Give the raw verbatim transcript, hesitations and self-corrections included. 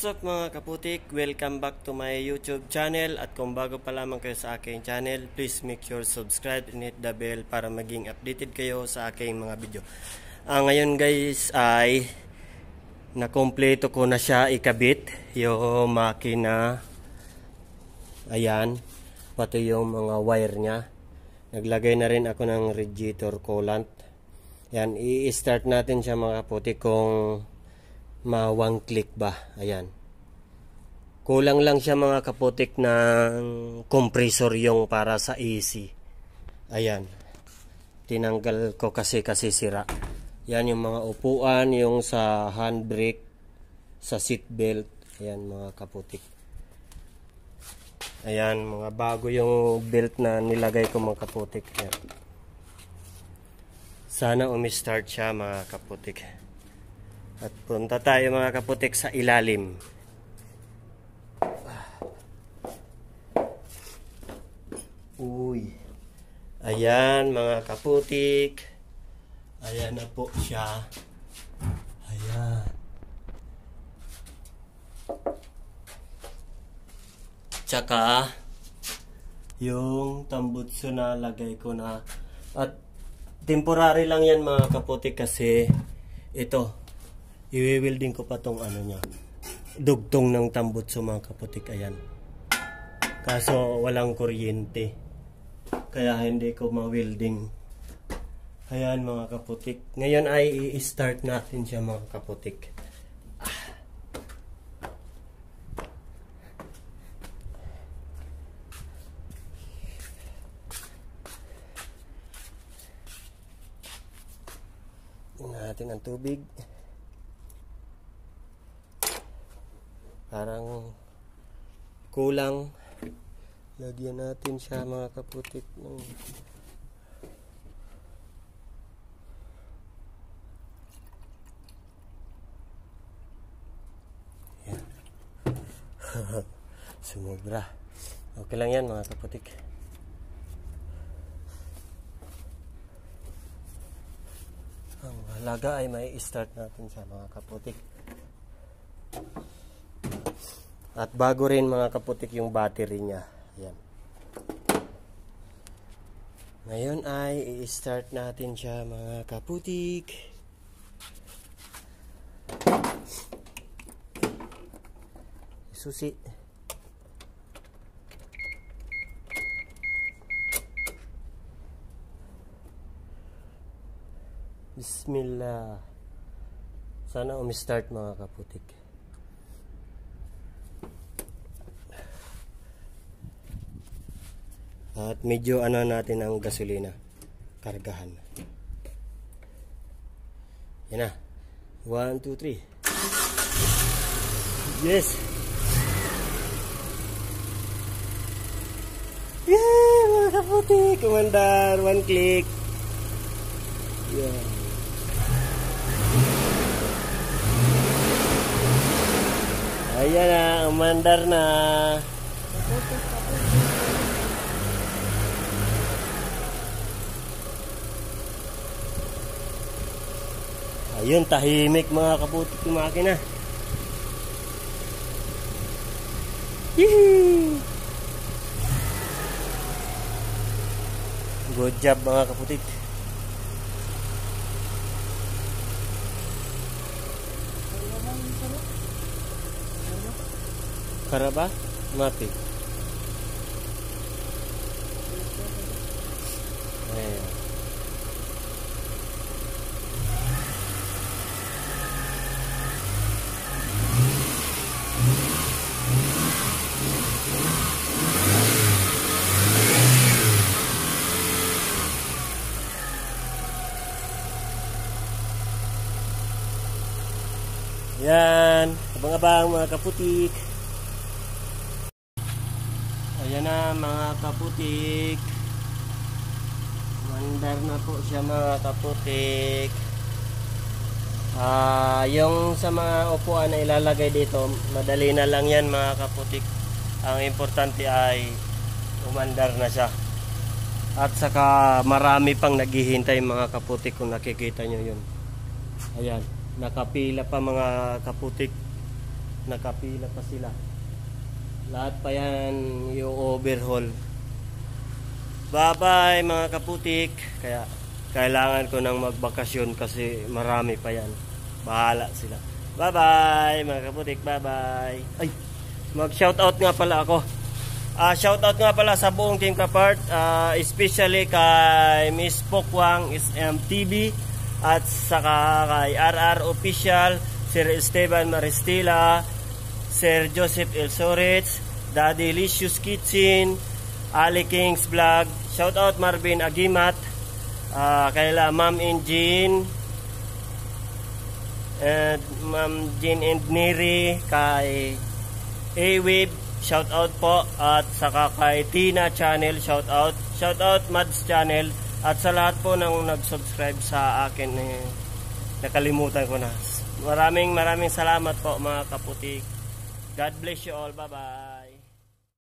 up mga kaputik? Welcome back to my YouTube channel. At kung bago pa lamang kayo sa aking channel, please make sure subscribe and hit the bell para maging updated kayo sa aking mga video. Ah, ngayon guys ay nakompleto ko na siya ikabit yung makina. Ayan, pati yung mga wire nya. Naglagay na rin ako ng radiator coolant. Yan, i-start natin siya mga kaputik kung ma one click ba. Ayan, kulang lang siya mga kaputik ng compressor yung para sa A C. Ayan, tinanggal ko kasi kasi sira. Yan yung mga upuan, yung sa handbrake, sa seat belt. Ayan mga kaputik. Ayan, mga bago yung belt na nilagay ko mga kaputik. Ayan. Sana umi-start siya mga kaputik. At punta tayo mga kaputik sa ilalim. Uy. Ayan mga kaputik. Ayan na po siya. Ayan. Tsaka yung tambutso na lagay ko na. At temporary lang yan mga kaputik kasi ito, i-welding ko pa tong ano nya, dugtong ng tambutso mga kaputik. Ayan, kaso walang kuryente kaya hindi ko ma-welding. Ayan mga kaputik, ngayon ay i-start natin siya mga kaputik. ah. Natin ang tubig. Parang kulang. Lagyan natin siya mga kaputik ng yan. Sumobra. Okay lang yan mga kaputik. Ang halaga ay may start natin siya mga kaputik. At bago rin mga kaputik yung battery niya. Ayan. Ngayon ay i-start natin siya mga kaputik. Susi. Bismillah. Sana umi-start mga kaputik. At medyo ano natin ang gasolina, kargahan. Yan na. one, two, three. Yes. Yeah, mga kaputik. Kumandar. One click. Yeah. Ayan na. Umandar na. Ayun, tahimik mga kaputik yung makina. Yee! Good job mga kaputik. Karaba? Mati. Ayan. Yan, abang-abang mga kaputik. Ayan na mga kaputik. Mandar na po siya mga kaputik. Ah, yung sa mga upuan na ilalagay dito, madali na lang yan mga kaputik. Ang importante ay umandar na siya. At saka marami pang naghihintay mga kaputik kung nakikita nyo yun. Ayan, nakapila pa mga kaputik. nakapila pa sila. Lahat pa yan yung overhaul. Bye bye mga kaputik. Kaya kailangan ko nang magbakasyon kasi marami pa yan. Bahala sila. Bye bye mga kaputik. Bye bye. Ay, mag shoutout nga pala ako. Uh, shoutout nga pala sa buong Team Kapart, uh, especially kay Miss Pokwang S M T V at saka kay R R Official, Sir Esteban Maristila, Sir Joseph Elsorets, Daddy Licious Kitchen, Ali Kings Vlog, shoutout Marvin Agimat, uh, kaila Ma'am and Jean, and Ma'am Jean and Neri, kay A-Wave, shoutout po, at saka kay Tina Channel, shoutout, shoutout Mads Channel, at sa lahat po nang nag-subscribe sa akin, eh, nakalimutan ko na. Maraming maraming salamat po mga kaputik. God bless you all. Bye bye.